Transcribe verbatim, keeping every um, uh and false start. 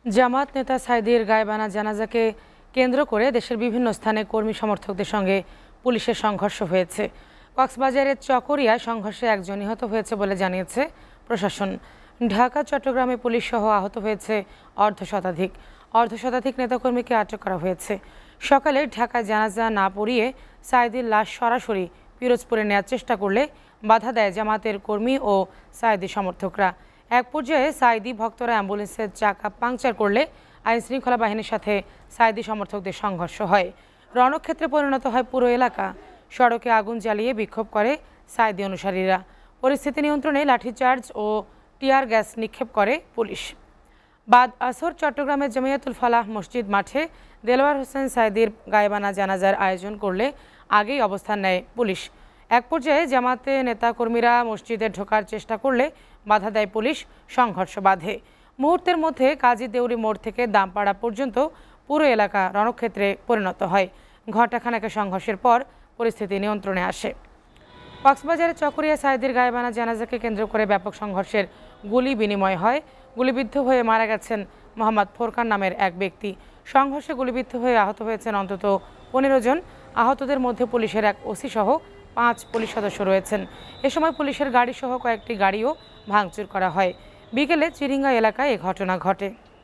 জামাত নেতা সাইদির গায়েবানা জানাজাকে কেন্দ্র করে দেশের বিভিন্ন স্থানে কর্মী সমর্থকদের সঙ্গে পুলিশের সংঘর্ষ হয়েছে। কক্সবাজারের চকরিয়ায় সংঘর্ষে একজন নিহত হয়েছে বলে জানিয়েছে প্রশাসন। ঢাকা চট্টগ্রামে পুলিশ সহ আহত হয়েছে অর্ধ শতাধিক অর্ধ শতাধিক নেতাকর্মীকে আটক করা হয়েছে। সকালে ঢাকায় জানাজা না পড়িয়ে সাইদির লাশ সরাসরি পিরোজপুরে নেওয়ার চেষ্টা করলে বাধা দেয় জামাতের কর্মী ও সাইদি সমর্থকরা। এক পর্যায়ে সাইদি ভক্তরা অ্যাম্বুলেন্সের চাকা পাংচার করলে আইনশৃঙ্খলা বাহিনীর সাথে সাইদি সমর্থকদের সংঘর্ষ হয়। রণক্ষেত্রে পরিণত হয় পুরো এলাকা। সড়কে আগুন জ্বালিয়ে বিক্ষোভ করে সাইদি অনুসারীরা। পরিস্থিতি নিয়ন্ত্রণে লাঠিচার্জ ও টিয়ার গ্যাস নিক্ষেপ করে পুলিশ। বাদ আসর চট্টগ্রামের জমিয়াতুল ফালাহ মসজিদ মাঠে দেলোয়ার হোসেন সাইদির গায়েবানা জানাজার আয়োজন করলে আগেই অবস্থান নেয় পুলিশ। এক পর্যায়ে জামাতে নেতাকর্মীরা মসজিদে ঢোকার চেষ্টা করলে বাধা দেয় পুলিশ, সংঘর্ষ বাধে। মুহূর্তের মধ্যে কাজী দেউরি মোড় থেকে দামপাড়া পর্যন্ত পুরো এলাকা রণক্ষেত্রে পরিণত হয়। ঘণ্টাখানেকের সংঘর্ষের পর পরিস্থিতি নিয়ন্ত্রণে আসে। কক্সবাজারের চকরিয়া সাইদির গায়েবানা জানাজাকে কেন্দ্র করে ব্যাপক সংঘর্ষের গুলি বিনিময় হয়। গুলিবিদ্ধ হয়ে মারা গেছেন মোহাম্মদ ফোরকান নামের এক ব্যক্তি। সংঘর্ষে গুলিবিদ্ধ হয়ে আহত হয়েছেন অন্তত পনেরো জন। আহতদের মধ্যে পুলিশের এক ওসি সহ পাঁচ পুলিশ সদস্য রয়েছেন। এ সময় পুলিশের গাড়ি সহ কয়েকটি গাড়িও ভাঙচুর করা হয়। বিকেলে চিরিঙ্গা এলাকায় এ ঘটনা ঘটে।